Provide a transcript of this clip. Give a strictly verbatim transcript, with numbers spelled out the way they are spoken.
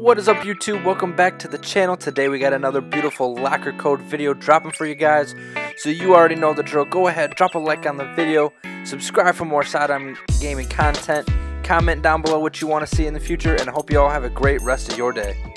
What is up, YouTube? Welcome back to the channel. Today we got another beautiful locker code video dropping for you guys. So you already know the drill. Go ahead, drop a like on the video, subscribe for more Sidearm gaming content, comment down below what you want to see in the future, and I hope you all have a great rest of your day.